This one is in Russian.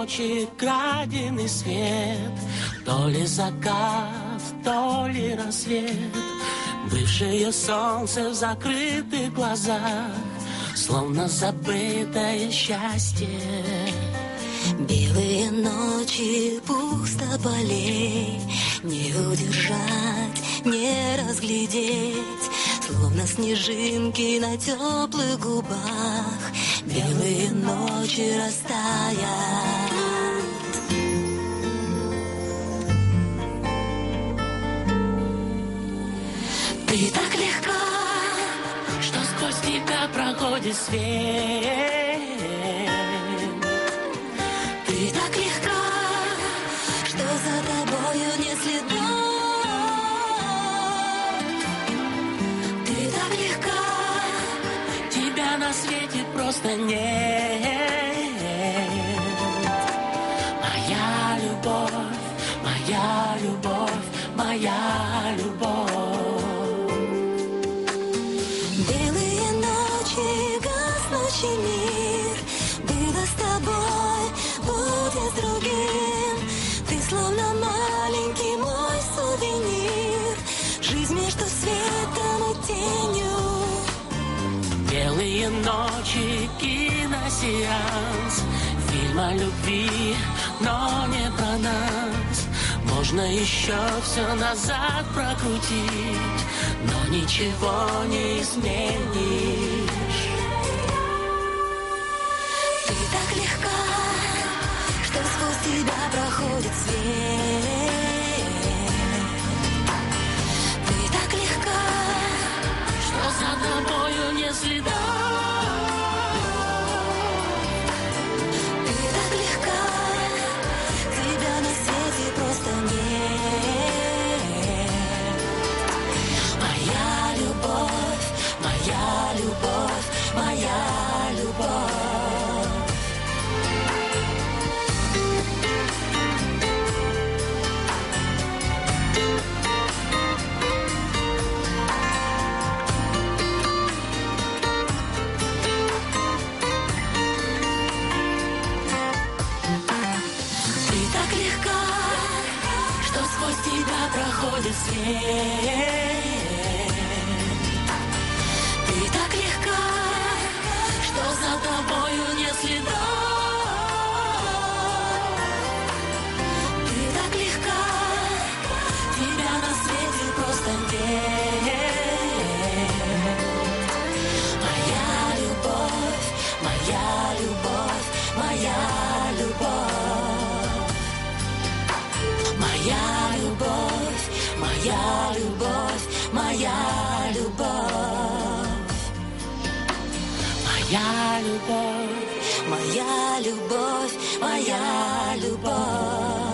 ночи краденый свет, то ли закат, то ли рассвет. Бывшее солнце в закрытых глазах, словно забытое счастье. Белые ночи, пусто полей, не удержать, не разглядеть, словно снежинки на теплых губах. Белые ночи растают. Ты так легко, что сквозь тебя проходит свет. Ты так легко, что за тобою не следов. Ты так легко, Тебя на свете просто нет. Моя любовь, моя любовь, моя любовь. белые ночи, гаснущий мир, было с тобой, будет с другим. Ты словно маленький мой сувенир, жизнь между светом и тенью. Белые ночи, киносеанс, фильм о любви, но не про нас. Можно еще все назад прокрутить, но ничего не изменишь. Ты так легко, что сквозь тебя проходит свет. Ты так легко, Что за тобою не следа. ты так легко, тебя на свете просто нет. Моя любовь, моя любовь, моя любовь. Ты так легко, что сквозь тебя проходит свет. Ты так легко, что за тобою не следов. Ты так легко, тебя на свете просто нет. Моя любовь, моя любовь, моя любовь. Моя любовь, моя любовь, моя любовь. Моя любовь, Моя любовь, моя любовь.